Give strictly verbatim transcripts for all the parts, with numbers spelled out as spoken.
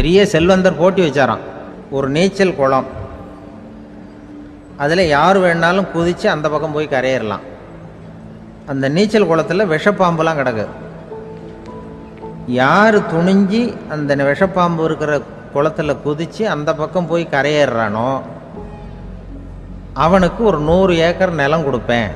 பெரிய செல்வந்தர் போட்டி வச்சாராம், ஒரு நீச்சல் குளம், அதில் யார் வேணாலும் குதித்து அந்த பக்கம் போய் கரையேறலாம். அந்த நீச்சல் குளத்தில் விஷப்பாம்புலாம் கிடக்கு. யார் துணிஞ்சி அந்த விஷப்பாம்பு இருக்கிற குளத்தில் குதித்து அந்த பக்கம் போய் கரையேறானோ அவனுக்கு ஒரு நூறு ஏக்கர் நிலம் கொடுப்பேன்.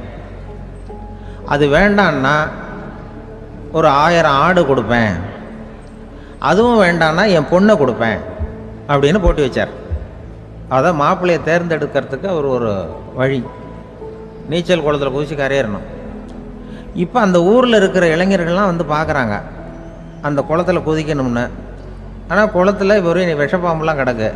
அது வேண்டான்னா ஒரு ஆயிரம் ஆடு கொடுப்பேன். அதுவும் வேண்டான்னா என் பொண்ணை கொடுப்பேன் அப்படின்னு போட்டி வச்சார். அதான் மாப்பிள்ளையை தேர்ந்தெடுக்கிறதுக்கு அவர் ஒரு வழி, நீச்சல் குளத்தில் குதிச்சு கரையேறணும். இப்போ அந்த ஊரில் இருக்கிற இளைஞர்கள்லாம் வந்து பார்க்குறாங்க அந்த குளத்தில் குதிக்கணும்னு. ஆனால் குளத்தில் வெறும் விஷப்பாம்புலாம் கிடக்கு.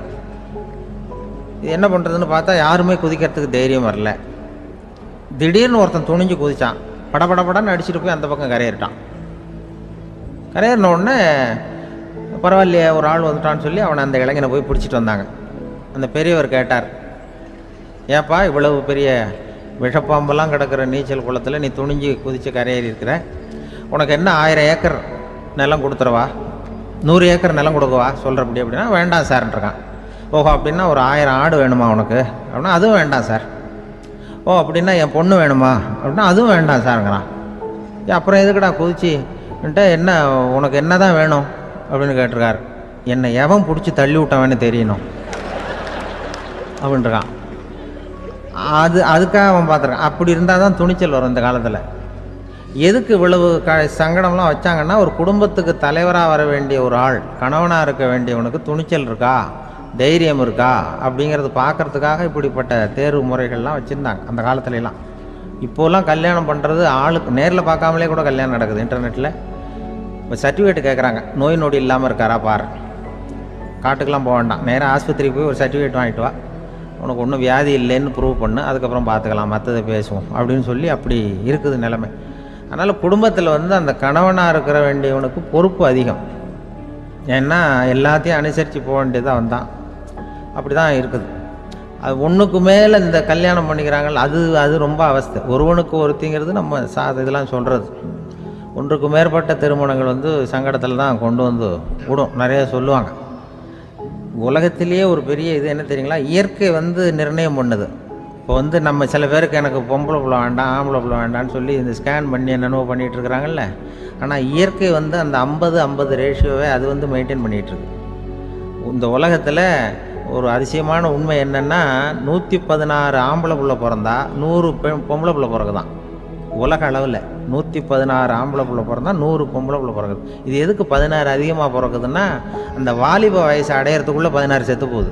இது என்ன பண்ணுறதுன்னு பார்த்தா யாருமே குதிக்கிறதுக்கு தைரியம் வரல. திடீர்னு ஒருத்தன் துணிஞ்சு குதித்தான், படபடப்படன்னு அடிச்சுட்டு போய் அந்த பக்கம் கரையேறிட்டான். கரையேறின உடனே பரவாயில்லையே ஒரு ஆள் வந்துட்டான்னு சொல்லி அவனை அந்த இளைஞனை போய் பிடிச்சிட்டு வந்தாங்க. அந்த பெரியவர் கேட்டார், ஏப்பா இவ்வளவு பெரிய விஷப்பாம்பெல்லாம் கிடக்கிற நீச்சல் குளத்தில் நீ துணிஞ்சு குதித்து கரையேறி இருக்கிற, உனக்கு என்ன ஆயிரம் ஏக்கர் நிலம் கொடுத்துருவா, நூறு ஏக்கர் நிலம் கொடுக்கவா சொல்கிறப்படி அப்படின்னா வேண்டாம் சார்ன்றான். ஓஹோ அப்படின்னா ஒரு ஆயிரம் ஆடு வேணுமா உனக்கு அப்படின்னா அதுவும் வேண்டாம் சார். ஓ அப்படின்னா என் பொண்ணு வேணுமா அப்படின்னா அதுவும் வேண்டாம் சாருங்கிறான். அப்புறம் எதுக்குடா குதிச்சுன்ட்டு என்ன உனக்கு என்ன தான் வேணும் அப்படின்னு கேட்டிருக்கார். என்னை எவன் பிடிச்சி தள்ளி விட்டவன்னு தெரியணும் அப்படின்றான். அது அதுக்காக அவன் பார்த்துருக்கான். அப்படி இருந்தால் தான் துணிச்சல் வரும் இந்த காலத்தில். எதுக்கு இவ்வளவு க சங்கடம்லாம் வச்சாங்கன்னா, ஒரு குடும்பத்துக்கு தலைவராக வர வேண்டிய ஒரு ஆள், கணவனாக இருக்க வேண்டியவனுக்கு துணிச்சல் இருக்கா, தைரியம் இருக்கா அப்படிங்கிறது பார்க்குறதுக்காக இப்படிப்பட்ட தேர்வு முறைகள்லாம் வச்சுருந்தாங்க அந்த காலத்துலலாம். இப்போலாம் கல்யாணம் பண்ணுறது ஆளுக்கு நேரில் பார்க்காமலே கூட கல்யாணம் நடக்குது இன்டர்நெட்டில். இப்போ சர்டிஃபிகேட் கேட்குறாங்க, நோய் நொடி இல்லாமல் இருக்காரா பாரு, காட்டுக்கெலாம் போக வேண்டாம், நேராக ஆஸ்பத்திரிக்கு போய் ஒரு சர்டிஃபிகேட் வாங்கிட்டு வா, உனக்கு ஒன்றும் வியாதி இல்லைன்னு ப்ரூவ் பண்ணு, அதுக்கப்புறம் பார்த்துக்கலாம், மற்றதை பேசுவோம் அப்படின்னு சொல்லி அப்படி இருக்குது நிலைமை. அதனால் குடும்பத்தில் வந்து அந்த கணவனாக இருக்கிற வேண்டியவனுக்கு பொறுப்பு அதிகம். ஏன்னா எல்லாத்தையும் அனுசரித்து போக வேண்டியதாக வந்தான். அப்படி தான் இருக்குது. அது ஒன்றுக்கு மேலே இந்த கல்யாணம் பண்ணிக்கிறாங்க, அது அது ரொம்ப அவஸ்தை. ஒருவனுக்கு ஒருத்திங்கிறது நம்ம சா இதெல்லாம் சொல்கிறது. ஒன்றுக்கு மேற்பட்ட திருமணங்கள் வந்து சங்கடத்தில் தான் கொண்டு வந்து விடும். நிறைய சொல்லுவாங்க. உலகத்திலேயே ஒரு பெரிய இது என்ன தெரியுங்களா, இயற்கை வந்து நிர்ணயம் பண்ணுது. இப்போ வந்து நம்ம சில பேருக்கு எனக்கு பொம்பளை பிள்ளை வேண்டாம் ஆம்பளை பிள்ளை வேண்டான்னு சொல்லி இந்த ஸ்கேன் பண்ணி என்னென்னவோ பண்ணிகிட்டு இருக்கிறாங்கல்ல. ஆனால் இயற்கை வந்து அந்த ஐம்பது ஐம்பது ரேஷியோவை அது வந்து மெயின்டைன் பண்ணிகிட்ருக்கு. இந்த உலகத்தில் ஒரு அதிசயமான உண்மை என்னென்னா, நூற்றி பதினாறு ஆம்பளை பிள்ளை பிறந்தா நூறு பெண் பொம்பளை பிள்ளை பிறகுதான். உலக அளவில் நூற்றி பதினாறு ஆம்பளை பிள்ளை பிறந்தா நூறு பொம்பளை பிள்ளை பிறகுது. இது எதுக்கு பதினாறு அதிகமாக பிறக்குதுன்னா, அந்த வாலிப வயசு அடையிறதுக்குள்ளே பதினாறு செத்து போகுது.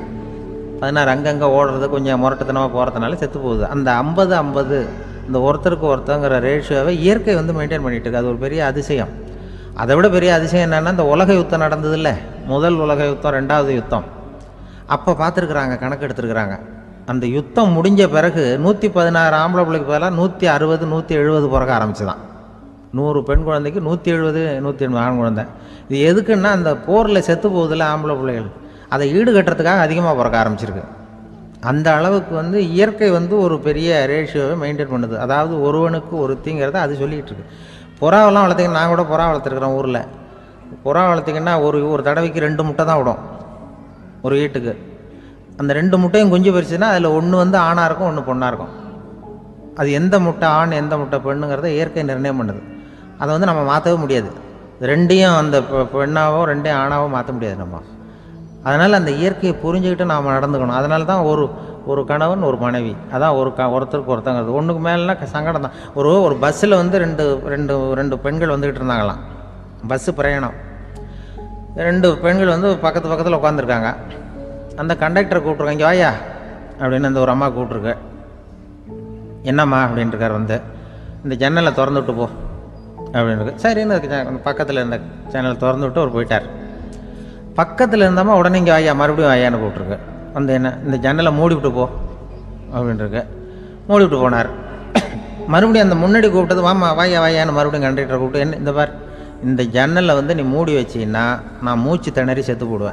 பதினாறு அங்கங்கே ஓடுறது கொஞ்சம் முரட்டுத்தனமாக போகிறதுனால செத்து போகுது. அந்த ஐம்பது ஐம்பது இந்த ஒருத்தருக்கு ஒருத்தங்கிற ரேஷியோவை இயற்கை வந்து மெயின்டைன் பண்ணிகிட்டு இருக்கு. அது ஒரு பெரிய அதிசயம். அதை விட பெரிய அதிசயம் என்னென்னா, இந்த உலக யுத்தம் நடந்தது இல்லை, முதல் உலக யுத்தம் ரெண்டாவது யுத்தம், அப்போ பார்த்துருக்குறாங்க, கணக்கு எடுத்துருக்குறாங்க. அந்த யுத்தம் முடிஞ்ச பிறகு நூற்றி பதினாறு ஆம்பளை பிள்ளைக்கு பதிலாக நூற்றி அறுபது நூற்றி எழுபது பிறக்க ஆரம்பிச்சுதான். நூறு பெண் குழந்தைக்கு நூற்றி எழுபது நூற்றி எண்பது ஆண் குழந்தை. இது எதுக்குன்னா, அந்த போரில் செத்து போகுதில்ல ஆம்பளை பிள்ளைகள், அதை ஈடுகட்டுறதுக்காக அதிகமாக பிறக்க ஆரம்பிச்சிருக்கு. அந்த அளவுக்கு வந்து இயற்கை வந்து ஒரு பெரிய ரேஷியோவை மெயின்டைன் பண்ணுது. அதாவது ஒருவனுக்கு ஒருத்திங்கிறத அது சொல்லிகிட்டு இருக்கு. புறாவெல்லாம் வளர்த்திங்கன்னா, நான் கூட புறா வளர்த்துருக்குறேன் ஊரில். புறா வளர்த்திங்கன்னா ஒரு ஒரு தடவைக்கு ரெண்டு முட்டை தான் விடும் ஒரு வீட்டுக்கு. அந்த ரெண்டு முட்டையும் குஞ்சு பறிச்சுன்னா அதில் ஒன்று வந்து ஆணாக இருக்கும், ஒன்று பொண்ணாக இருக்கும். அது எந்த முட்டை ஆண் எந்த முட்டை பெண்ணுங்கிறத இயற்கை நிர்ணயம் பண்ணுது. அதை வந்து நம்ம மாற்றவே முடியாது. ரெண்டையும் அந்த பெண்ணாவோ ரெண்டையும் ஆணாவோ மாற்ற முடியாது நம்ம. அதனால் அந்த இயற்கையை புரிஞ்சுக்கிட்டு நாம் நடந்துக்கணும். அதனால தான் ஒரு ஒரு கணவன் ஒரு மனைவி, அதான் ஒரு க ஒருத்தருக்கு ஒருத்தங்கிறது. ஒன்றுக்கு மேலேனா சங்கடம் தான். ஒரு ஒரு பஸ்ஸில் வந்து ரெண்டு ரெண்டு ரெண்டு பெண்கள் வந்துக்கிட்டு இருந்தாங்களாம், பஸ்ஸு பிரயாணம். ரெண்டு பெண்கள் வந்து பக்கத்து பக்கத்தில் உட்காந்துருக்காங்க. அந்த கண்டக்டரை கூப்பிட்ருக்காங்க, இங்கே வாயா அப்படின்னு அந்த ஒரு அம்மா கூப்பிட்ருக்கு. என்னம்மா அப்படின்ட்டுருக்கார். வந்து இந்த ஜன்னலை திறந்து விட்டு போ அப்படின்னு. சரின்னு பக்கத்தில் இருந்த ஜன்னலை திறந்து விட்டு அவர் போயிட்டார். பக்கத்தில் இருந்தம்மா உடனே இங்கே வாயா மறுபடியும் வாயான்னு கூப்பிட்ருக்கு. வந்து என்ன இந்த ஜன்னலை மூடி விட்டு போ அப்படின்ட்டுருக்கு. மூடி விட்டு போனார். மறுபடியும் அந்த முன்னாடி கூப்பிட்டது வாமா வாயா வாயான்னு மறுபடியும் கண்டக்டரை கூப்பிட்டு, என்ன இந்த பார், இந்த ஜன்னலை வந்து நீ மூடி வச்சின்னா நான் மூச்சு திணறி செத்து போடுவேன்.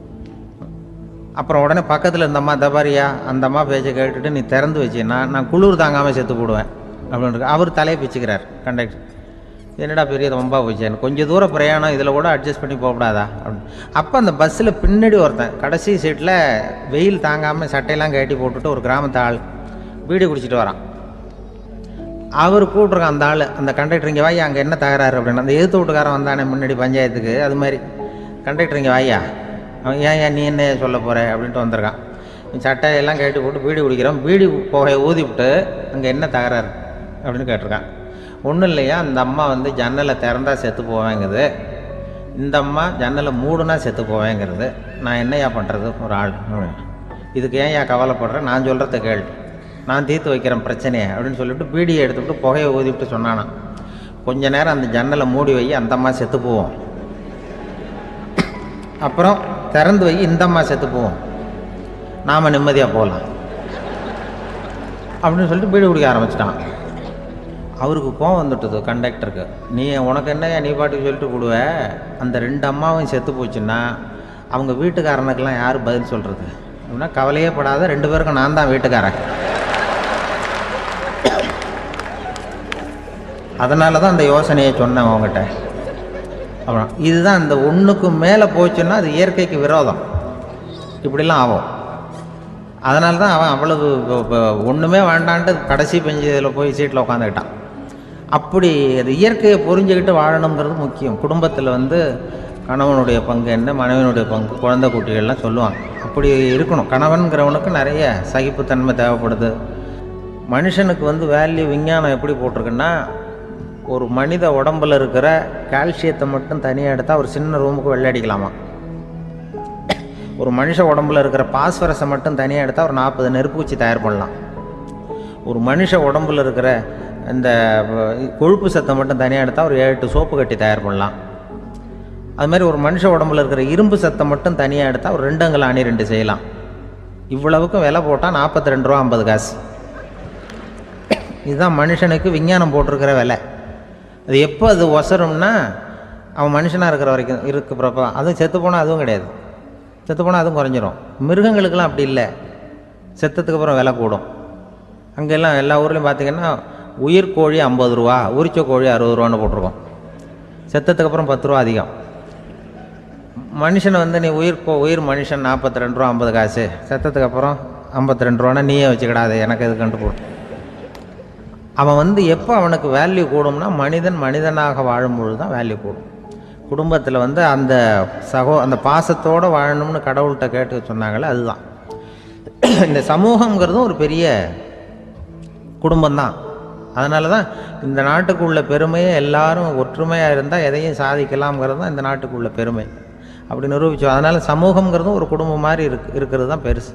அப்புறம் உடனே பக்கத்தில் இருந்தம்மா தபாரியா அந்த அம்மா பேச்சை கேட்டுட்டு நீ திறந்து வச்சின்னா நான் குளிர் தாங்காமல் செத்து போடுவேன் அப்படின்ட்டு அவர் தலையை பிச்சுக்கிறார் கண்டக்டர். என்னடா பெரிய ரொம்ப போச்சேன்னு, கொஞ்சம் தூரம் பிரயாணம் இதில் கூட அட்ஜஸ்ட் பண்ணி போகக்கூடாதா அப்படின்னு. அப்போ அந்த பஸ்ஸில் பின்னாடி ஒருத்தன் கடைசி சீட்டில் வெயில் தாங்காமல் சட்டையெல்லாம் கட்டி போட்டுட்டு ஒரு கிராமத்து ஆள் பீடி குடிச்சிட்டு வரான். அவர் கூப்பிட்ருக்கான் அந்த ஆள், அந்த கண்டக்டர் இங்கே வாயா, அங்கே என்ன தகராறு அப்படின்னு. அந்த எதிர்த்து வீட்டுக்காரன் வந்தானே முன்னாடி பஞ்சாயத்துக்கு, அது மாதிரி கண்டக்டர் இங்கே வாயா, அவன் ஏன் ஏன் நீ என்ன சொல்ல போகிற அப்படின்ட்டு வந்திருக்கான். சட்டையெல்லாம் கட்டி போட்டு பீடி குடிக்கிறான். பீடி புகையை ஊதி விட்டு அங்கே என்ன தகராறு அப்படின்னு கேட்டிருக்கான். ஒன்றும் இல்லையா, அந்த அம்மா வந்து ஜன்னலை திறந்தா செத்து போவேங்கிறது, இந்த அம்மா ஜன்னலை மூடுனா செத்து போவேங்கிறது, நான் என்னையா பண்ணுறது ஒரு ஆள், இதுக்கு ஏன் ஏன் கவலைப்படுறேன், நான் சொல்கிறத கேள், நான் தீர்த்து வைக்கிறேன் பிரச்சனையை அப்படின்னு சொல்லிவிட்டு பீடியை எடுத்துவிட்டு புகையை ஊதிவிட்டு சொன்னானான். கொஞ்ச நேரம் அந்த ஜன்னலை மூடி வை, அந்த அம்மா செத்து போவோம், அப்புறம் திறந்து வை, இந்த அம்மா செத்து போவோம், நாம் நிம்மதியாக போகலாம் அப்படின்னு சொல்லிட்டு பீடி குடிக்க ஆரம்பிச்சிட்டான். அவருக்கு கோவம் வந்துட்டுது கண்டக்டருக்கு. நீ உனக்கு என்ன நீ பாட்டுக்கு சொல்லிட்டு கொடுவ, அந்த ரெண்டு அம்மாவும் செத்து போச்சுன்னா அவங்க வீட்டுக்காரனுக்கெல்லாம் யார் பதில் சொல்கிறது அப்படின்னா, கவலையே படாத, ரெண்டு பேருக்கும் நான் தான் வீட்டுக்காரன். அதனால தான் அந்த யோசனையை சொன்னேன் அவங்ககிட்ட. அப்புறம் இதுதான், இந்த ஒன்றுக்கு மேலே போச்சுன்னா அது இயற்கைக்கு விரோதம், இப்படிலாம் ஆகும். அதனால தான் அவன் அவ்வளவு ஒன்றுமே வேண்டான்ட்டு கடைசி பெஞ்சில் போய் சீட்டில் உட்காந்துக்கிட்டான். அப்படி அது இயற்கையை புரிஞ்சுக்கிட்டு வாழணுங்கிறது முக்கியம். குடும்பத்தில் வந்து கணவனுடைய பங்கு என்ன, மனைவினுடைய பங்கு, குழந்தை குட்டிகள்லாம் சொல்லுவாங்க. அப்படி இருக்கணும். கணவன்கிறவனுக்கு நிறைய சகிப்புத்தன்மை தேவைப்படுது. மனுஷனுக்கு வந்து வேல்யூ விஞ்ஞானம் எப்படி போட்டிருக்குன்னா, ஒரு மனித உடம்பில் இருக்கிற கால்சியத்தை மட்டும் தனியாக எடுத்தால் ஒரு சின்ன ரூமுக்கு வெள்ளை அடிக்கலாமா. ஒரு மனுஷ உடம்புல இருக்கிற பாஸ்பரஸை மட்டும் தனியாக எடுத்தால் ஒரு நாற்பது நெருப்பு வச்சு தயார் பண்ணலாம். ஒரு மனுஷ உடம்புல இருக்கிற இந்த கொழுப்பு சத்தை மட்டும் தனியாக எடுத்தால் ஒரு ஏழு எட்டு சோப்பு கட்டி தயார் பண்ணலாம். அது மாதிரி ஒரு மனுஷ உடம்புல இருக்கிற இரும்பு சத்தை மட்டும் தனியாக எடுத்தால் ஒரு ரெண்டு அங்கல் அணி ரெண்டு செய்யலாம். இவ்வளவுக்கும் விலை போட்டால் நாற்பத்தி ரெண்டு ரூபா ஐம்பது காசு. இதுதான் மனுஷனுக்கு விஞ்ஞானம் போட்டிருக்கிற விலை. அது எப்போ அது ஒசரும்னா, அவன் மனுஷனாக இருக்கிற வரைக்கும் இருக்கிறப்ப. அதுவும் செத்து போனால் அதுவும் கிடையாது, செத்து போனால் அதுவும் குறைஞ்சிரும். மிருகங்களுக்கெல்லாம் அப்படி இல்லை, செத்ததுக்கு அப்புறம் விலை கூடும். அங்கெல்லாம் எல்லா ஊர்லேயும் பார்த்திங்கன்னா உயிர் கோழி ஐம்பது ரூபா, உரிச்ச கோழி அறுபது ரூபான்னு போட்டிருக்கோம். செத்ததுக்கு அப்புறம் பத்து ரூபா அதிகம். மனுஷனை வந்து நீ உயிர் கோ உயிர் மனுஷன் நாற்பத்தி ரெண்டு ரூபா ஐம்பது காசு, செத்ததுக்கு அப்புறம் ஐம்பத்தி ரெண்டு ரூபான்னா நீயே வச்சுக்கிடாது, எனக்கு இது கண்டு போடும். அவன் வந்து எப்போ அவனுக்கு வேல்யூ கூடும்னா, மனிதன் மனிதனாக வாழும்பொழுது தான் வேல்யூ கூடும். குடும்பத்தில் வந்து அந்த சகோ அந்த பாசத்தோடு வாழணும்னு கடவுள்கிட்ட கேட்டு சொன்னாங்களே, அதுதான். இந்த சமூகங்கிறதும் ஒரு பெரிய குடும்பம்தான். அதனால தான் இந்த நாட்டுக்குள்ள பெருமையை எல்லாரும் ஒற்றுமையாக இருந்தால் எதையும் சாதிக்கலாம்ங்கிறது தான் இந்த நாட்டுக்குள்ள பெருமை. அப்படி நிரூபித்தோம். அதனால் சமூகங்கிறதும் ஒரு குடும்பம் மாதிரி இருக்கு இருக்கிறது தான் பெருசு.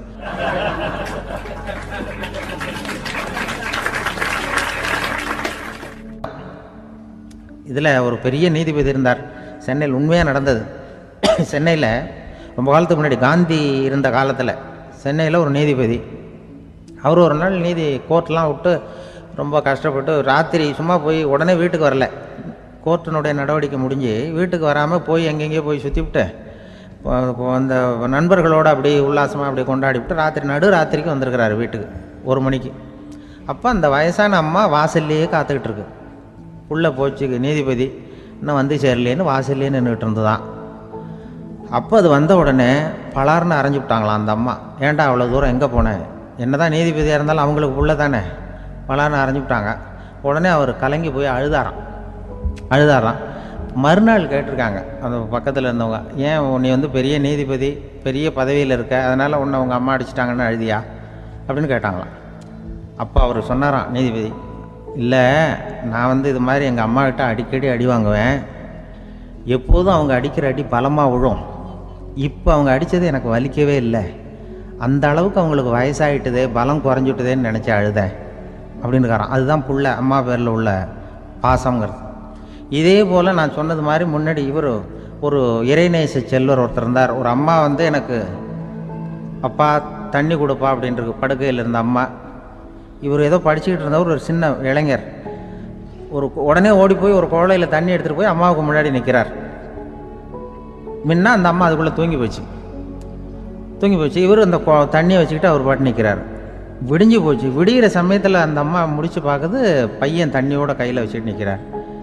இதில் ஒரு பெரிய நீதிபதி இருந்தார், சென்னையில். உண்மையாக நடந்தது. சென்னையில் ரொம்ப காலத்துக்கு முன்னாடி, காந்தி இருந்த காலத்தில் சென்னையில் ஒரு நீதிபதி. அவர் ஒரு நாள் நீதி கோர்ட்லாம் விட்டு ரொம்ப கஷ்டப்பட்டு ராத்திரி சும்மா போய் உடனே வீட்டுக்கு வரல. கோர்ட்டினுடைய நடவடிக்கை முடிஞ்சு வீட்டுக்கு வராமல் போய் எங்கெங்கேயோ போய் சுற்றிவிட்டு அந்த நண்பர்களோடு அப்படி உல்லாசமாக அப்படி கொண்டாடிவிட்டு ராத்திரி நடு ராத்திரிக்கு வந்திருக்கிறாரு வீட்டுக்கு ஒரு மணிக்கு. அப்போ அந்த வயசான அம்மா வாசல்லையே காத்துக்கிட்டு இருக்கு. உள்ளே போச்சு நீதிபதி, இன்னும் வந்து சேரலேன்னு வாசல்லே நின்றுட்டு இருந்துதான். அப்போ அது வந்த உடனே பலார்னு அரைஞ்சி விட்டாங்களாம் அந்த அம்மா. ஏன்டா அவ்வளோ தூரம் எங்கே போனேன், என்ன தான் நீதிபதியாக இருந்தாலும் அவங்களுக்கு புள்ள தானே, பலார்னு அரைஞ்சி விட்டாங்க. உடனே அவர் கலங்கி போய் அழுதாராம் அழுதாராம் மறுநாள் கேட்டிருக்காங்க அந்த பக்கத்தில் இருந்தவங்க, ஏன் நீ வந்து பெரிய நீதிபதி, பெரிய பதவியில் இருக்க, அதனால் உன்னை அவங்க அம்மா அடிச்சிட்டாங்கன்னு அழுதியா அப்படின்னு கேட்டாங்களாம். அப்போ அவர் சொன்னாராம் நீதிபதி, இல்லை நான் வந்து இது மாதிரி எங்கள் அம்மாக்கிட்ட அடிக்கடி அடி வாங்குவேன், எப்போதும் அவங்க அடிக்கிற அடி பலமாக விழும், இப்போ அவங்க அடித்தது எனக்கு வலிக்கவே இல்லை, அந்த அளவுக்கு அவங்களுக்கு வயசாகிட்டுதே, பலம் குறைஞ்சிட்டுதேன்னு நினச்சி அழுதேன் அப்படின்னு இருக்காராம். அதுதான் புள்ள அம்மா பேரில் உள்ள பாசங்கிறது. இதே போல் நான் சொன்னது மாதிரி முன்னாடி இவர் ஒரு இறைநேச செல்வர் ஒருத்தர் இருந்தார். ஒரு அம்மா வந்து எனக்கு அப்பா தண்ணி கொடுப்பா அப்படின்ட்டு படுக்கையில் இருந்த அம்மா. இவர் ஏதோ படிச்சுக்கிட்டு இருந்தவர், ஒரு சின்ன இளைஞர். ஒரு உடனே ஓடி போய் ஒரு குவளையில் தண்ணி எடுத்துகிட்டு போய் அம்மாவுக்கு முன்னாடி நிற்கிறார். முன்னா அந்த அம்மா அதுக்குள்ளே தூங்கி போச்சு தூங்கி போச்சு இவர் அந்த தண்ணியை வச்சுக்கிட்டு அவர் பாட்டு நிற்கிறார். விடிஞ்சு போச்சு. விடிகிற சமயத்தில் அந்த அம்மா முடிச்சு பார்க்குது, பையன் தண்ணியோட கையில் வச்சுட்டு நிற்கிறார்.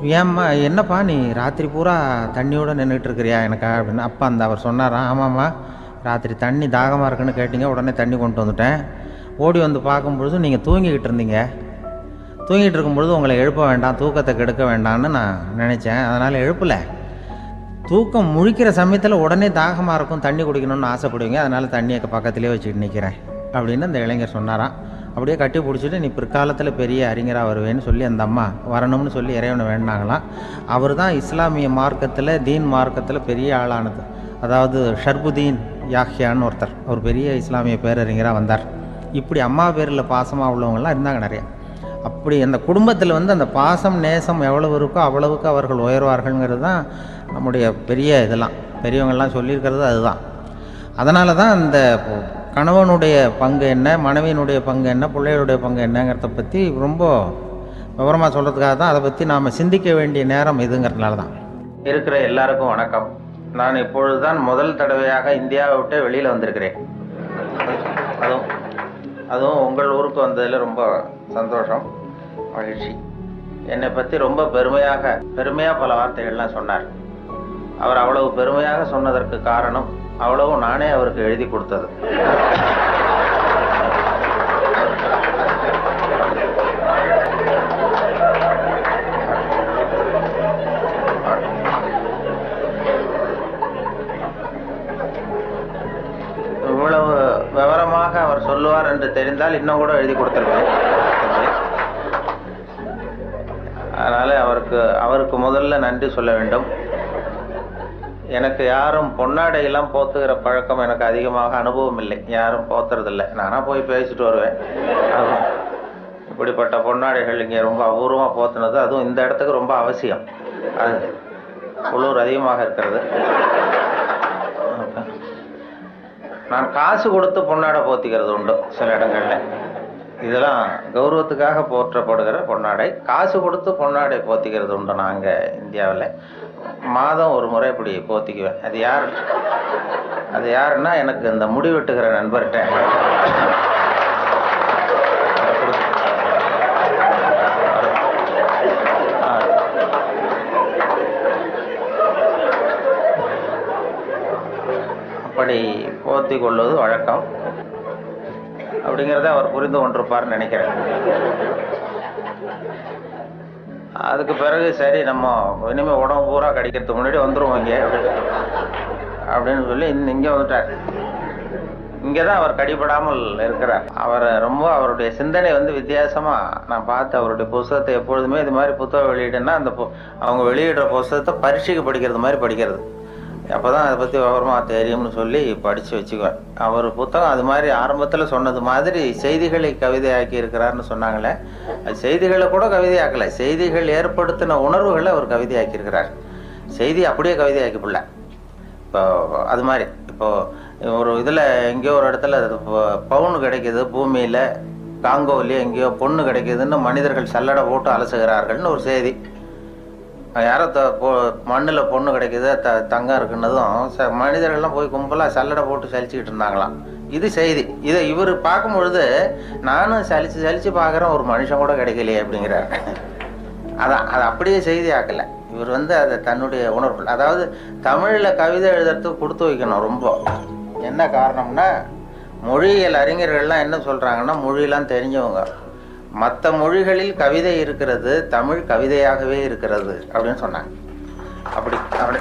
ஏம்மா என்னப்பா நீ ராத்திரி பூரா தண்ணியோடு நின்றுட்டு இருக்கிறியா எனக்கா அப்படின்னு. அப்பா அந்த அவர் சொன்னாராம், ஆமாம்மா ராத்திரி தண்ணி தாகமாக இருக்குன்னு கேட்டிங்க, உடனே தண்ணி கொண்டு வந்துட்டேன். ஓடி வந்து பார்க்கும்பொழுது நீங்கள் தூங்கிக்கிட்டு இருந்தீங்க. தூங்கிட்டு இருக்கும்பொழுது உங்களை எழுப்ப வேண்டாம், தூக்கத்தை கெடுக்க வேண்டாம்னு நான் நினச்சேன், அதனால் எழுப்பலை. தூக்கம் முழிக்கிற சமயத்தில் உடனே தாகமாக இருக்கும், தண்ணி குடிக்கணும்னு ஆசைப்படுவீங்க, அதனால் தண்ணியை பக்கத்துலேயே வச்சுக்கிட்டு நிற்கிறேன் அப்படின்னு அந்த இளைஞர் சொன்னாராம். அப்படியே கட்டி பிடிச்சிட்டு நீ பிற்காலத்தில் பெரிய அறிஞராக வருவேன்னு சொல்லி அந்த அம்மா வரணும்னு சொல்லி இறைவனை வேண்டாங்களாம். அவர் தான் இஸ்லாமிய மார்க்கத்தில் தீன் மார்க்கத்தில் பெரிய ஆளானது. அதாவது ஷர்புதீன் யாஹ்யான்னு ஒருத்தர், அவர் பெரிய இஸ்லாமிய பேரறிஞராக வந்தார். இப்படி அம்மா பேரில் பாசமாக உள்ளவங்கள்லாம் இருந்தாங்க நிறையா. அப்படி அந்த குடும்பத்தில் வந்து அந்த பாசம் நேசம் எவ்வளவு இருக்கோ அவ்வளவுக்கு அவர்கள் உயர்வார்கள்ங்கிறது தான் நம்முடைய பெரிய இதெல்லாம் பெரியவங்கள்லாம் சொல்லியிருக்கிறது அதுதான். அதனால தான் அந்த கணவனுடைய பங்கு என்ன, மனைவியினுடைய பங்கு என்ன, பிள்ளைகளுடைய பங்கு என்னங்கிறத பற்றி ரொம்ப விவரமாக சொல்கிறதுக்காக தான் அதை பற்றி நாம் சிந்திக்க வேண்டிய நேரம் இதுங்கிறதுனால தான். இருக்கிற எல்லாருக்கும் வணக்கம். நான் இப்பொழுது தான் முதல் தடவையாக இந்தியாவை விட்டு வெளியில் வந்திருக்கிறேன். அதுவும் அதுவும் உங்கள் ஊருக்கு வந்ததில் ரொம்ப சந்தோஷம், மகிழ்ச்சி. என்னை பற்றி ரொம்ப பெருமையாக பெருமையாக பல வார்த்தைகள்லாம் சொன்னார். அவர் அவ்வளவு பெருமையாக சொன்னதற்கு காரணம் அவ்வளவும் நானே அவருக்கு எழுதி கொடுத்தது. இவ்வளவு விவரமாக அவர் சொல்லுவார் என்று தெரிந்தால் இன்னும் கூட எழுதி கொடுத்துருவேன். அதனால அவருக்கு அவருக்கு முதல்ல நன்றி சொல்ல வேண்டும். எனக்கு யாரும் பொன்னாடையெல்லாம் போத்துகிற பழக்கம் எனக்கு அதிகமாக அனுபவம் இல்லை, யாரும் போத்துறதில்லை. நானாக போய் பேசிட்டு வருவேன். இப்படிப்பட்ட பொன்னாடைகள் இங்கே ரொம்ப அபூர்வமாக போத்துனது, அதுவும் இந்த இடத்துக்கு ரொம்ப அவசியம். அது குளிர் அதிகமாக இருக்கிறது. நான் காசு கொடுத்து பொன்னாடை போத்திக்கிறது உண்டு சில இடங்களில். இதெல்லாம் கௌரவத்துக்காக போற்றப்படுகிற பொன்னாடை. காசு கொடுத்து பொன்னாடை போத்திக்கிறது உண்டு நாங்கள் இந்தியாவில். மாதம் ஒரு முறை இப்படி போத்திக்குவேன். அது யார் அது யாருன்னா எனக்கு இந்த முடி வெட்டுகிற நண்பர்கிட்ட அப்படி போத்தி கொள்வது வழக்கம். அப்படிங்கிறத அவர் புரிந்து கொண்டிருப்பார்னு நினைக்கிறேன். அதுக்கு பிறகு சரி நம்ம இனிமேல் உடம்பு பூரா கடிக்கிறதுக்கு முன்னாடி வந்துடுவோம் இங்கே அப்படின்னு சொல்லி இங்கே வந்துட்டார். இங்கே தான் அவர் கடிபடாமல் இருக்கிறார். அவரை ரொம்ப அவருடைய சிந்தனை வந்து வித்தியாசமாக நான் பார்த்து அவருடைய புஸ்தகத்தை எப்பொழுதுமே இது மாதிரி புத்தகம் வெளியிடுன்னா அந்த அவங்க வெளியிடுற புஸ்தகத்தை பரீட்சைக்கு படிக்கிறது மாதிரி படிக்கிறது. அப்போ தான் அதை பற்றி விவரமாக தெரியும்னு சொல்லி படித்து வச்சுக்குவேன். அவர் புத்தகம் அது மாதிரி ஆரம்பத்தில் சொன்னது மாதிரி செய்திகளை கவிதையாக்கி இருக்கிறார்னு சொன்னாங்களே, அது செய்திகளை கூட கவிதையாக்கலை, செய்திகள் ஏற்படுத்தின உணர்வுகளை அவர் கவிதையாக்கியிருக்கிறார். செய்தி அப்படியே கவிதையாக்கிப்பில்ல. இப்போ அது மாதிரி இப்போது ஒரு இதில் எங்கேயோ ஒரு இடத்துல பவுன் கிடைக்கிது, பூமியில் காங்கோவிலேயே எங்கேயோ பொண்ணு கிடைக்கிதுன்னு மனிதர்கள் சல்லடை போட்டு அலசுகிறார்கள்னு ஒரு செய்தி. யாரோ த பொ மண்ணில் பொண்ணு கிடைக்கிது, த தங்கம் இருக்குன்னதும் ச மனிதர்கள்லாம் போய் கும்பலாக சல்லடை போட்டு சலிச்சுக்கிட்டு இருந்தாங்களாம். இது செய்தி. இதை இவர் பார்க்கும் பொழுது நானும் சலிச்சு சலிச்சு பார்க்குறேன், ஒரு மனுஷன் கூட கிடைக்கலையே அப்படிங்கிறார். அதான் அது அப்படியே செய்தி ஆக்கலை. இவர் வந்து அதை தன்னுடைய உணர்வு, அதாவது தமிழில் கவிதை எழுதுறதுக்கு கொடுத்து வைக்கணும் ரொம்ப. என்ன காரணம்னா மொழியியல் அறிஞர்கள்லாம் என்ன சொல்கிறாங்கன்னா, மொழியெல்லாம் தெரிஞ்சவங்க, மற்ற மொழிகளில் கவிதை இருக்கிறது, தமிழ் கவிதையாகவே இருக்கிறது அப்படின்னு சொன்னாங்க. அப்படி அப்படி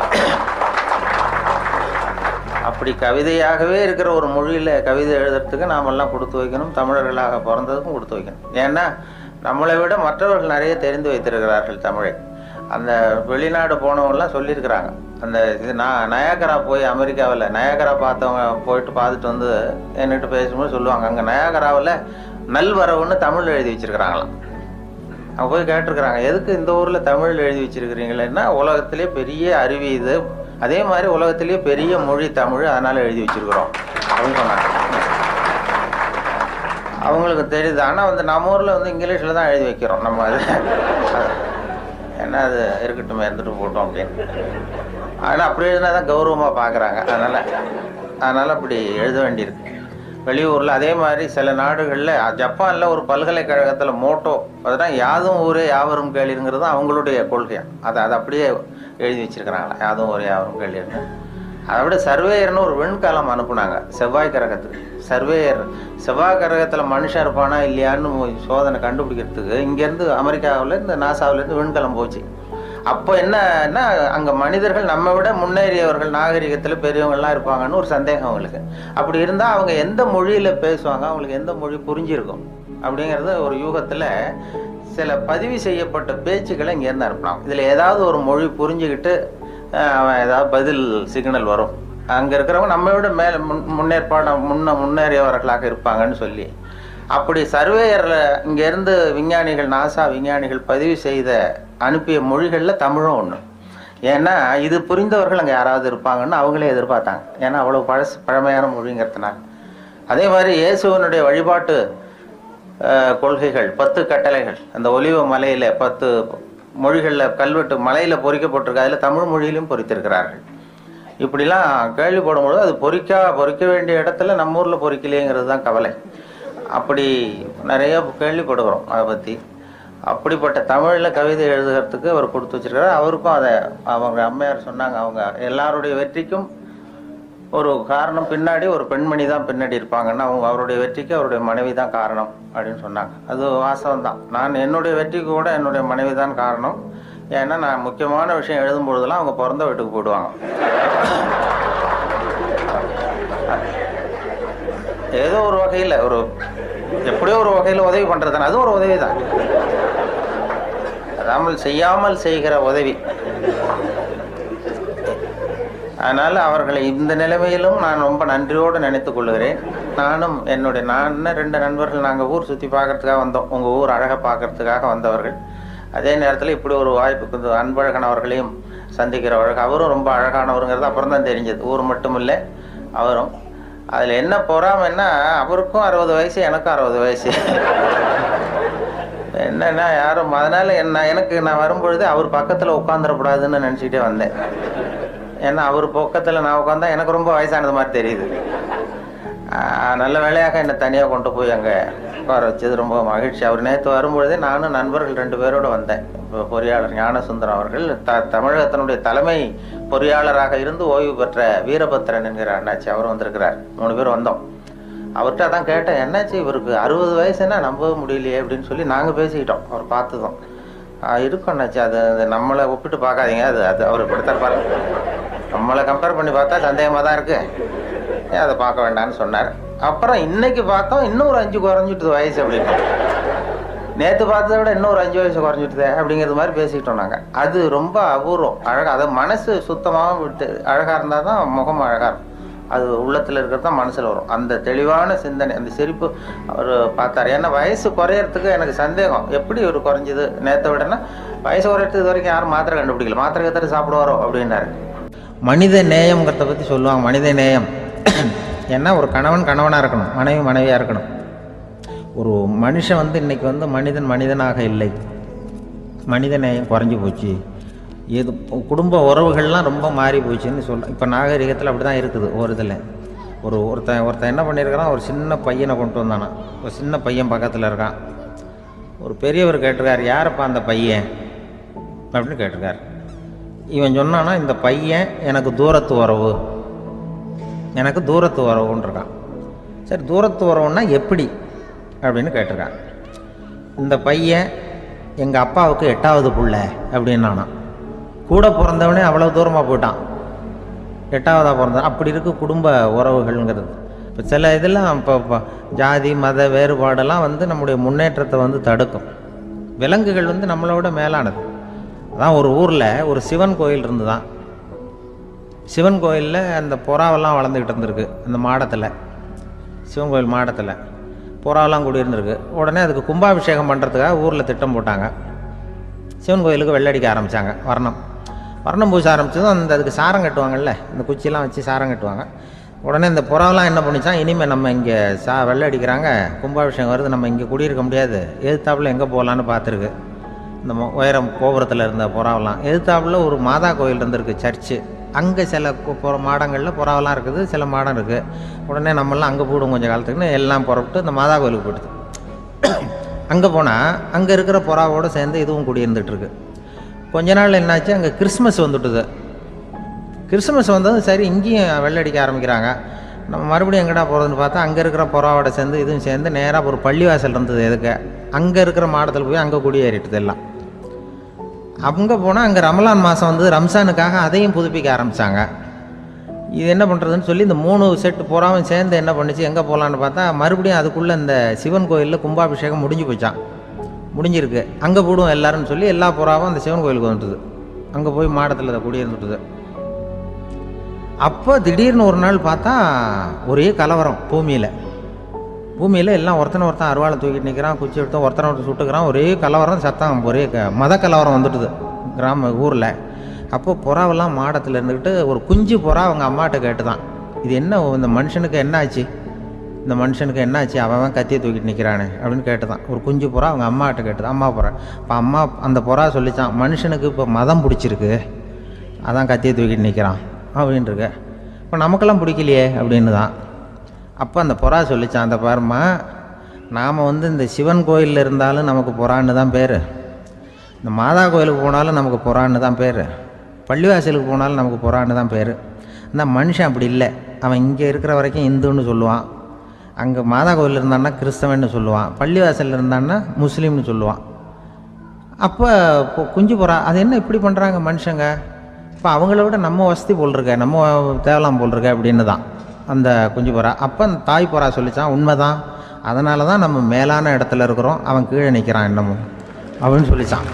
அப்படி கவிதையாகவே இருக்கிற ஒரு மொழியில் கவிதை எழுதுறதுக்கு நாமெல்லாம் கொடுத்து வைக்கணும். தமிழர்களாக பிறந்ததுக்கும் கொடுத்து வைக்கணும். ஏன்னா நம்மளை விட மற்றவர்கள் நிறைய தெரிந்து வைத்திருக்கிறார்கள் தமிழை. அந்த வெளிநாடு போனவங்கலாம் சொல்லியிருக்கிறாங்க. அந்த இது நான் நயாகரா போய் அமெரிக்காவில் நயாகரா பார்த்தவங்க போயிட்டு பார்த்துட்டு வந்து என்கிட்ட பேசும்போது சொல்லுவாங்க, அங்கே நயாகராவில் நல்வரவுன்னு தமிழ் எழுதி வச்சிருக்கிறாங்களாம். அவங்க போய் கேட்டிருக்கிறாங்க, எதுக்கு இந்த ஊரில் தமிழ் எழுதி வச்சிருக்கிறீங்களேன்னா, உலகத்திலே பெரிய அருவி இது, அதே மாதிரி உலகத்திலேயே பெரிய மொழி தமிழ், அதனால் எழுதி வச்சிருக்கிறோம் அப்படின்னு சொன்னாங்க. அவங்களுக்கு தெரியுது. ஆனால் வந்து நம்ம ஊரில் வந்து இங்கிலீஷில் தான் எழுதி வைக்கிறோம் நம்ம. அது ஏன்னா அது இருக்கட்டும் இருந்துட்டு போட்டோம் அப்படின்னு. ஆனால் அப்படி எழுதினா தான் கௌரவமாக பார்க்குறாங்க. அதனால் அதனால் அப்படி எழுத வேண்டியிருக்கு. வெளியூரில். அதே மாதிரி சில நாடுகளில், ஜப்பானில் ஒரு பல்கலைக்கழகத்தில் மோட்டோ அதுதான் யாதும் ஊரே யாவரும் கேளிருங்கிறது அவங்களுடைய கொள்கையாக. அதை அதை அப்படியே எழுதி வச்சுருக்கிறாங்களா, யாதும் ஊரே யாவரும் கேளிருங்க. அதை விட சர்வேயர்னு ஒரு விண்கலம் அனுப்புனாங்க செவ்வாய் கிரகத்துக்கு. சர்வேயர் செவ்வாய் கிரகத்தில் மனுஷன் இருப்பானா இல்லையான்னு சோதனை கண்டுபிடிக்கிறதுக்கு இங்கேருந்து அமெரிக்காவிலேருந்து நாசாவிலேருந்து விண்கலம் போச்சு. அப்போ என்னன்னா, அங்கே மனிதர்கள் நம்ம விட முன்னேறியவர்கள், நாகரிகத்தில் பெரியவங்கள்லாம் இருப்பாங்கன்னு ஒரு சந்தேகம் அவங்களுக்கு. அப்படி இருந்தால் அவங்க எந்த மொழியில் பேசுவாங்க, அவங்களுக்கு எந்த மொழி புரிஞ்சிருக்கும் அப்படிங்கிறது ஒரு யூகத்தில் சில பதிவு செய்யப்பட்ட பேச்சுக்களை இங்கேருந்து அனுப்பலாம். இதில் ஏதாவது ஒரு மொழி புரிஞ்சுக்கிட்டு அவன் ஏதாவது பதில் சிக்னல் வரும். அங்கே இருக்கிறவங்க நம்ம விட மேலே முன் முன்னேற்பாடு முன்ன முன்னேறியவர்களாக இருப்பாங்கன்னு சொல்லி, அப்படி சர்வேயரில் இங்கேருந்து விஞ்ஞானிகள், நாசா விஞ்ஞானிகள் பதிவு செய்த அனுப்பிய மொழிகளில் தமிழும் ஒன்று. ஏன்னா இது புரிந்தவர்கள் அங்கே யாராவது இருப்பாங்கன்னு அவங்களே எதிர்பார்த்தாங்க. ஏன்னா அவ்வளோ பழசு பழமையான மொழிங்கிறதுனால. அதே மாதிரி இயேசுவனுடைய வழிபாட்டு கொள்கைகள், பத்து கட்டளைகள் அந்த ஒலிவ மலையில் பத்து மொழிகளில் கல்வெட்டு மலையில் பொறிக்கப்பட்டிருக்கு. அதில் தமிழ் மொழியிலும் பொறித்திருக்கிறார்கள். இப்படிலாம் கேள்விப்படும்பொழுது அது பொறிக்கா பொறிக்க வேண்டிய இடத்துல நம்ம ஊரில் பொறிக்கலையேங்கிறது தான் கவலை. அப்படி நிறைய கேள்விப்படுகிறோம் அதை பற்றி. அப்படிப்பட்ட தமிழில் கவிதை எழுதுகிறதுக்கு அவர் கொடுத்து வச்சிருக்காரு. அவருக்கும் அதை அவங்க அம்மையார் சொன்னாங்க, அவங்க எல்லாருடைய வெற்றிக்கும் ஒரு காரணம் பின்னாடி ஒரு பெண்மணி தான் பின்னாடி இருப்பாங்கன்னா, அவங்க அவருடைய வெற்றிக்கு அவருடைய மனைவி தான் காரணம் அப்படின்னு சொன்னாங்க. அது வாசகம் தான். நான் என்னுடைய வெற்றிக்கு கூட என்னுடைய மனைவி தான் காரணம். ஏன்னா நான் முக்கியமான விஷயம் எழுதும் பொழுதெல்லாம் அவங்க பிறந்த வீட்டுக்கு போயிடுவாங்க. ஏதோ ஒரு வகையில் ஒரு எப்படியோ ஒரு வகையில் உதவி பண்ணுறது தானே, அதுவும் ஒரு உதவி தான். அதாமல் செய்யாமல் செய்கிற உதவி. அதனால் அவர்களை இந்த நிலைமையிலும் நான் ரொம்ப நன்றியோடு நினைத்து கொள்கிறேன். நானும் என்னுடைய நான் ரெண்டு நண்பர்கள் நாங்கள் ஊர் சுற்றி பார்க்கறதுக்காக வந்தோம். உங்கள் ஊர் அழகை பார்க்கறதுக்காக வந்தவர்கள். அதே நேரத்தில் இப்படி ஒரு வாய்ப்புக்கு அன்பழகன் அவர்களையும் சந்திக்கிறவர்கள். அவரும் ரொம்ப அழகானவருங்கிறது அப்புறம் தான் தெரிஞ்சது. ஊர் மட்டும் இல்லை, அவரும். அதில் என்ன பொறாமைன்னா, அவருக்கும் அறுபது வயசு, எனக்கும் அறுபது வயசு. என்னன்னா யாரும் அதனால் என்ன எனக்கு நான் வரும்பொழுது அவர் பக்கத்தில் உட்காந்துடக்கூடாதுன்னு நினச்சிக்கிட்டே வந்தேன். ஏன்னா அவர் பக்கத்தில் நான் உட்காந்தா எனக்கு ரொம்ப வயசானது மாதிரி தெரியுது. நல்ல வேலையாக என்னை தனியாக கொண்டு போய் அங்கே உட்கார வச்சது ரொம்ப மகிழ்ச்சி. அவர் நேற்று வரும்பொழுதே நானும் நண்பர்கள் ரெண்டு பேரோடு வந்தேன். இப்போ பொறியாளர் ஞானசுந்தரம் அவர்கள் த தமிழகத்தினுடைய தலைமை பொறியாளராக இருந்து ஓய்வு பெற்ற வீரபத்திரன் என்கிற அண்ணாச்சி அவர் வந்திருக்கிறார். மூணு பேர் வந்தோம். அவர்கிட்ட தான் கேட்டேன், என்னாச்சு இவருக்கு அறுபது வயசுன்னா நம்பவே முடியலையே அப்படின்னு சொல்லி நாங்கள் பேசிக்கிட்டோம். அவர் பார்த்ததும் இருக்கும் அண்ணாச்சி, அது நம்மளை ஒப்பிட்டு பார்க்காதீங்க, அது அது அவர் இப்படித்தான் பாருங்க, நம்மளை கம்பேர் பண்ணி பார்த்தா சந்தேகமாக தான் இருக்குது, ஏன் அதை பார்க்க வேண்டாம்னு சொன்னார். அப்புறம் இன்னைக்கு பார்த்தோம் இன்னும் ஒரு அஞ்சு குறைஞ்சிட்டுது வயசு அப்படின்னு. நேற்று பார்த்ததை விட இன்னும் ஒரு அஞ்சு வயசு குறைஞ்சிட்டுதே அப்படிங்கிறது மாதிரி பேசிக்கிட்டோம் நாங்கள். அது ரொம்ப அபூர்வம், அழகாக. அது மனசு சுத்தமாகவும் விட்டு அழகாக இருந்தால் தான் முகம் அழகாக இருக்கும். அது உள்ளத்தில் இருக்கிறது தான் மனசில் வரும். அந்த தெளிவான சிந்தனை, அந்த சிரிப்பு அவர் பார்த்தார். ஏன்னா வயசு குறையறதுக்கு எனக்கு சந்தேகம், எப்படி ஒரு குறைஞ்சிது நேற்றை விடனா வயசு குறையறதுக்கு இது வரைக்கும் யாரும் மாத்திரை கண்டுபிடிக்கல, மாத்திரை கத்திர சாப்பிடுவாரோ அப்படின்னாரு. மனித நேயம்ங்கிறத பற்றி சொல்லுவாங்க. மனித நேயம் ஏன்னா ஒரு கணவன் கணவனாக இருக்கணும், மனைவி மனைவியாக இருக்கணும். ஒரு மனுஷன் வந்து இன்றைக்கி வந்து மனிதன் மனிதனாக இல்லை, மனித நேயம் குறைஞ்சி போச்சு, எது குடும்ப உறவுகள்லாம் ரொம்ப மாறி போச்சுன்னு சொல்ல. இப்போ நாகரிகத்தில் அப்படி தான் இருக்குது. ஒரு இதில் ஒரு ஒருத்தன் ஒருத்தன் என்ன பண்ணியிருக்கிறான், ஒரு சின்ன பையனை கொண்டு வந்தானா, ஒரு சின்ன பையன் பக்கத்தில் இருக்கான். ஒரு பெரியவர் கேட்டிருக்கார், யாரப்பா அந்த பையன் அப்படின்னு கேட்டிருக்கார். இவன் சொன்னான்னா, இந்த பையன் எனக்கு தூரத்து உறவு, எனக்கு தூரத்து உறவுன்னு இருக்கான். சரி, தூரத்து உறவுன்னா எப்படி அப்படின்னு கேட்டிருக்கான். இந்த பையன் எங்கள் அப்பாவுக்கு எட்டாவது புள்ள அப்படின்னானா. கூட பிறந்தவனே அவ்வளோ தூரமாக போயிட்டான், எட்டாவதாக பிறந்தான். அப்படி இருக்குது குடும்ப உறவுகள்ங்கிறது. இப்போ சில இதெல்லாம் இப்போ இப்போ ஜாதி மத வேறுபாடெல்லாம் வந்து நம்முடைய முன்னேற்றத்தை வந்து தடுக்கும். விலங்குகள் வந்து நம்மளோட மேலானது. அதான் ஒரு ஊரில் ஒரு சிவன் கோயில் இருந்து தான். சிவன் கோயிலில் அந்த புறாவெல்லாம் வளர்ந்துக்கிட்டு இருந்திருக்கு. அந்த மாடத்தில், சிவன் கோயில் மாடத்தில் புறாவெல்லாம் குடியிருந்திருக்கு. உடனே அதுக்கு கும்பாபிஷேகம் பண்ணுறதுக்காக ஊரில் திட்டம் போட்டாங்க. சிவன் கோயிலுக்கு வெள்ளடிக்க ஆரம்பித்தாங்க. வர்ணம் வர்ணம் பூச ஆரம்பித்ததும் அந்த அதுக்கு சாரம் கட்டுவாங்கல்ல, இந்த குச்சியெல்லாம் வச்சு சாரம் கட்டுவாங்க. உடனே இந்த புறாவெல்லாம் என்ன பண்ணிச்சான், இனிமேல் நம்ம இங்கே சா வெள்ளை அடிக்கிறாங்க, கும்பாபிஷேகம் வருது, நம்ம இங்கே குடியிருக்க முடியாது, எதிர்த்தாப்புல எங்கே போகலான்னு பார்த்துருக்கு. இந்த உயரம் கோபுரத்தில் இருந்த புறாவெல்லாம் எதிர்த்தாப்புல ஒரு மாதா கோயில் இருந்திருக்கு, சர்ச்சு. அங்கே சில புற மாடங்களில் புறாவெல்லாம் இருக்குது, சில மாடம் இருக்குது. உடனே நம்மளாம் அங்கே போடுவோம் கொஞ்சம் காலத்துக்குன்னு எல்லாம் புறப்பட்டு இந்த மாதா கோயிலுக்கு போயிடுது. அங்கே போனால் அங்கே இருக்கிற புறாவோடு சேர்ந்து இதுவும் குடியிருந்துகிட்ருக்கு. கொஞ்ச நாள் என்னாச்சு, அங்கே கிறிஸ்மஸ் வந்துட்டுது. கிறிஸ்மஸ் வந்தது சரி, இங்கேயும் வெள்ளடிக்க ஆரம்பிக்கிறாங்க. நம்ம மறுபடியும் எங்கடா போகிறதுன்னு பார்த்தா அங்கே இருக்கிற புறாவோட சேர்ந்து இதுவும் சேர்ந்து நேராக ஒரு பள்ளிவாசல் இருந்தது. எதுக்கு அங்கே இருக்கிற மாடத்தில் போய் அங்கே குடியேறிட்டுது எல்லாம். அங்கே போனால் அங்கே ரமலான் மாதம் வந்து ரம்ஜானுக்காக அதையும் புதுப்பிக்க ஆரம்பித்தாங்க. இது என்ன பண்ணுறதுன்னு சொல்லி இந்த மூணு செட்டு புறாவும் சேர்ந்து என்ன பண்ணிச்சு, எங்கே போகலான்னு பார்த்தா மறுபடியும் அதுக்குள்ளே இந்த சிவன் கோயிலில் கும்பாபிஷேகம் முடிஞ்சு போச்சான். முடிஞ்சிருக்கு, அங்கே போடுவோம் எல்லாருன்னு சொல்லி எல்லா புறாவும் அந்த சிவன் கோயிலுக்கு வந்துட்டுது. அங்கே போய் மாடத்தில் அதை குடியிருந்துட்டுது. அப்போ திடீர்னு ஒரு நாள் பார்த்தா ஒரே கலவரம் பூமியில். பூமியில் எல்லாம் ஒருத்தனை ஒருத்தன் அருவாளை தூக்கிட்டு நிற்கிறான், குச்சி எடுத்து ஒருத்தனை ஒருத்தர் சுட்டுக்கிறான். ஒரே கலவரம், சத்தம், ஒரே க மத கலவரம் வந்துட்டுது கிராம ஊரில். அப்போ புறாவெல்லாம் மாடத்தில் இருந்துக்கிட்டு ஒரு குஞ்சு புறா அவங்க அம்மாட்ட கேட்டு தான், இது என்ன இந்த மனுஷனுக்கு என்ன ஆச்சு, இந்த மனுஷனுக்கு என்ன ஆச்சு, அவன் கத்தியை தூக்கிட்டு நிற்கிறானே அப்படின்னு கேட்டு தான். ஒரு குஞ்சு புறா அவங்க அம்மாட்ட கேட்டு தான், அம்மா புறா. இப்போ அம்மா அந்த புறா சொல்லிச்சான், மனுஷனுக்கு இப்போ மதம் பிடிச்சிருக்கு, அதான் கத்தியை தூக்கிட்டு நிற்கிறான் அப்படின்ட்டுருக்கு. இப்போ நமக்கெல்லாம் பிடிக்கலையே அப்படின்னு தான். அப்போ அந்த புறா சொல்லிச்சான், அந்த பாருமா, நாம் வந்து இந்த சிவன் கோயிலில் இருந்தாலும் நமக்கு புறான்னு தான் பேர், இந்த மாதா கோயிலுக்கு போனாலும் நமக்கு புறான்னு தான் பேர், பள்ளிவாசலுக்கு போனாலும் நமக்கு புறான்னு தான் பேர். அந்த மனுஷன் அப்படி இல்லை, அவன் இங்கே இருக்கிற வரைக்கும் இந்துன்னு சொல்லுவான், அங்கே மாதா கோயில் இருந்தான்னா கிறிஸ்தவன்னு சொல்லுவான், பள்ளிவாசலில் இருந்தான்னா முஸ்லீம்னு சொல்லுவான். அப்போ குஞ்சு புறா அது என்ன இப்படி பண்ணுறாங்க மனுஷங்க, இப்போ அவங்கள விட நம்ம வசதி போல் இருக்க, நம்ம தேவலாம் போல் இருக்க அப்படின்னு தான் அந்த குஞ்சு புறா. அப்போ அந்த தாய் புறா சொல்லித்தான், உண்மை தான், அதனால தான் நம்ம மேலான இடத்துல இருக்கிறோம், அவன் கீழே நிற்கிறான் இன்னமும் அப்படின்னு சொல்லித்தான்.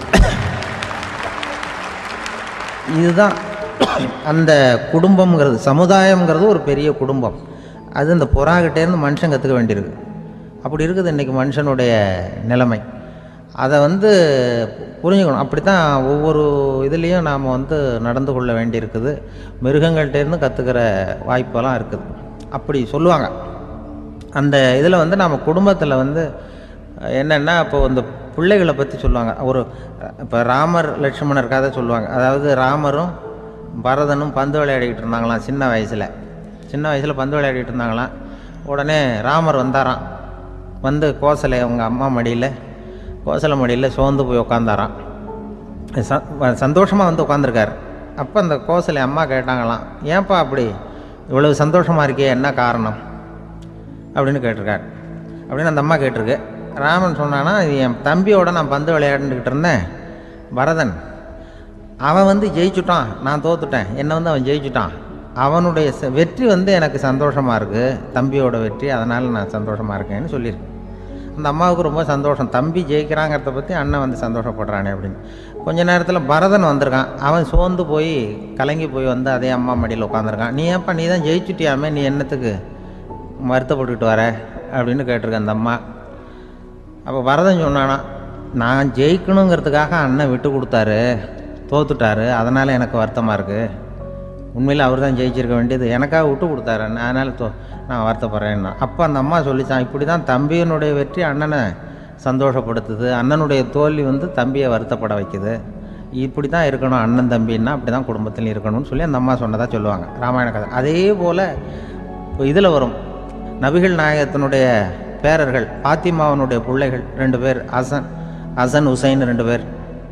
இதுதான் அந்த குடும்பம்ங்கிறது, சமுதாயம்ங்கிறது ஒரு பெரிய குடும்பம். அது இந்த புறாக்கிட்டேருந்து மனுஷன் கற்றுக்க வேண்டியிருக்கு. அப்படி இருக்குது இன்றைக்கி மனுஷனுடைய நிலைமை. அதை வந்து புரிஞ்சுக்கணும். அப்படி தான் ஒவ்வொரு இதுலேயும் நாம் வந்து நடந்து கொள்ள வேண்டியிருக்குது. மிருகங்கள்டேருந்து கற்றுக்கிற வாய்ப்பெல்லாம் இருக்குது அப்படி சொல்லுவாங்க. அந்த இதில் வந்து நம்ம குடும்பத்தில் வந்து என்னென்னா, இப்போ இந்த பிள்ளைகளை பற்றி சொல்லுவாங்க. ஒரு இப்போ ராமர் லட்சுமணர் கதை சொல்லுவாங்க. அதாவது ராமரும் பரதனும் பந்து விளையாடிக்கிட்டு இருந்தாங்களாம் சின்ன வயசில். சின்ன வயசில் பந்து விளையாடிக்கிட்டு இருந்தாங்களாம். உடனே ராமர் வந்தாராம். வந்து கோசலை அவங்க அம்மா மடியில், கோசலை மடியில் சோர்ந்து போய் உட்காந்தாராம். ச சந்தோஷமாக வந்து உட்காந்துருக்கார். அப்போ அந்த கோசலை அம்மா கேட்டாங்களாம், ஏன்ப்பா அப்படி இவ்வளவு சந்தோஷமாக இருக்கே, என்ன காரணம் அப்படின்னு கேட்டிருக்கார். அப்படின்னு அந்த அம்மா கேட்டிருக்கு. ராமன் சொன்னான்னா, இது என் தம்பியோட நான் பந்து விளையாண்டுக்கிட்டு இருந்தேன், பரதன் அவன் வந்து ஜெயிச்சுட்டான், நான் தோத்துட்டேன், என்னை வந்து அவன் ஜெயிச்சுட்டான், அவனுடைய வெற்றி வந்து எனக்கு சந்தோஷமாக இருக்குது, தம்பியோட வெற்றி, அதனால் நான் சந்தோஷமாக இருக்கேன்னு சொல்லியிருக்கு. அந்த அம்மாவுக்கு ரொம்ப சந்தோஷம், தம்பி ஜெயிக்கிறாங்கிறத பற்றி அண்ணன் வந்து சந்தோஷப்படுறானே அப்படின்னு. கொஞ்ச நேரத்தில் பரதன் வந்திருக்கான். அவன் சோர்ந்து போய் கலங்கி போய் வந்து அதே அம்மா மடியில் உட்காந்துருக்கான். நீ ஏன்ப்பா நீ தான் ஜெயிச்சுட்டியாமே, நீ என்னத்துக்கு வருத்தப்பட்டுக்கிட்டு வர அப்படின்னு கேட்டிருக்கேன் அந்த அம்மா. அப்போ பரதன் சொன்னானா, நான் ஜெயிக்கணுங்கிறதுக்காக அண்ணன் விட்டு கொடுத்தாரு, தோத்துட்டாரு, அதனால் எனக்கு வருத்தமாக இருக்குது. உண்மையில் அவர் தான் ஜெயிச்சிருக்க வேண்டியது, எனக்காக விட்டு கொடுத்தாரு, அதனால் தோ நான் வருத்தப்படுறேன்னா. அப்போ அந்த அம்மா சொல்லித்தான், இப்படி தான் தம்பியினுடைய வெற்றி அண்ணனை சந்தோஷப்படுத்துது, அண்ணனுடைய தோல்வி வந்து தம்பியை வருத்தப்பட வைக்குது, இப்படி தான் இருக்கணும் அண்ணன் தம்பின்னா, அப்படி தான் குடும்பத்தில் இருக்கணும்னு சொல்லி அந்த அம்மா சொன்னதாக சொல்லுவாங்க ராமாயண கதை. அதே போல் இப்போ இதில் வரும், நபிகள் நாயகத்தினுடைய பேரர்கள் பாத்திமாவனுடைய பிள்ளைகள் ரெண்டு பேர், ஹசன் ஹசன் ஹுசைன் ரெண்டு பேர்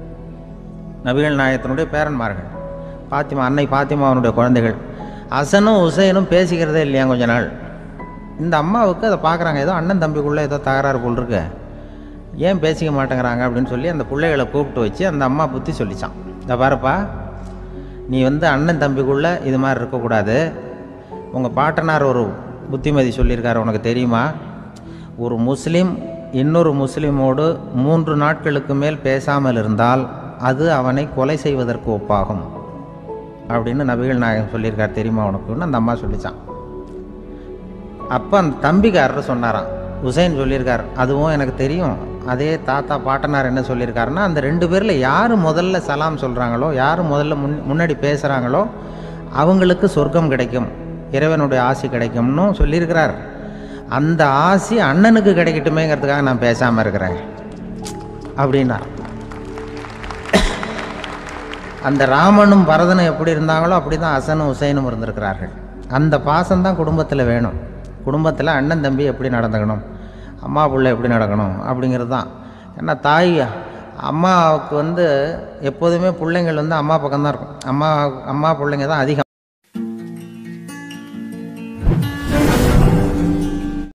நபிகள் நாயகத்தினுடைய பேரன்மார்கள். பாத்திமா அன்னை பாத்திமாவனுடைய குழந்தைகள். ஹசனும் ஹுசைனும் பேசிக்கிறதே இல்லையா கொஞ்ச நாள். இந்த அம்மாவுக்கு அதை பார்க்குறாங்க, ஏதோ அண்ணன் தம்பிக்குள்ளே ஏதோ தகராறு போல் இருக்கு, ஏன் பேசிக்க மாட்டேங்கிறாங்க அப்படின்னு சொல்லி அந்த பிள்ளைகளை கூப்பிட்டு வச்சு அந்த அம்மா புத்தி சொல்லிச்சான். இந்த பாருப்பா, நீ வந்து அண்ணன் தம்பிக்குள்ளே இது மாதிரி இருக்கக்கூடாது, உங்கள் பாட்டனார் ஒரு புத்திமதி சொல்லியிருக்காரு, உனக்கு தெரியுமா, ஒரு முஸ்லீம் இன்னொரு முஸ்லீமோடு மூன்று நாட்களுக்கு மேல் பேசாமல் இருந்தால் அது அவனை கொலை செய்வதற்கு ஒப்பாகும் அப்படின்னு நபிகள் நாயகம் சொல்லியிருக்கார், தெரியுமா உனக்குன்னு அந்த அம்மா சொல்லிச்சான். அப்போ அந்த தம்பிக்காரர் சொன்னாராம், ஹுசைன் சொல்லியிருக்கார், அதுவும் எனக்கு தெரியும், அதே தாத்தா பாட்டனார் என்ன சொல்லியிருக்காருன்னா, அந்த ரெண்டு பேரில் யார் முதல்ல சலாம் சொல்கிறாங்களோ, யார் முதல்ல முன் முன்னாடி பேசுகிறாங்களோ அவங்களுக்கு சொர்க்கம் கிடைக்கும், இறைவனுடைய ஆசி கிடைக்கும்னு சொல்லியிருக்கிறார். அந்த ஆசி அண்ணனுக்கு கிடைக்கட்டுமேங்கிறதுக்காக நான் பேசாமல் இருக்கிறேன் அப்படின்னா. அந்த ராமனும் பரதனும் எப்படி இருந்தாங்களோ அப்படி தான் ஹசனும் ஹுசைனும் இருந்திருக்கிறார்கள். அந்த பாசம்தான் குடும்பத்தில் வேணும். குடும்பத்தில் அண்ணன் தம்பி எப்படி நடந்துக்கணும், அம்மா பிள்ளை எப்படி நடக்கணும் அப்படிங்கிறது தான். ஏன்னா தாய் அம்மாவுக்கு வந்து எப்போதுமே பிள்ளைங்கள் வந்து அம்மா பக்கம்தான் இருக்கும். அம்மா அம்மா பிள்ளைங்க தான் அதிகம்.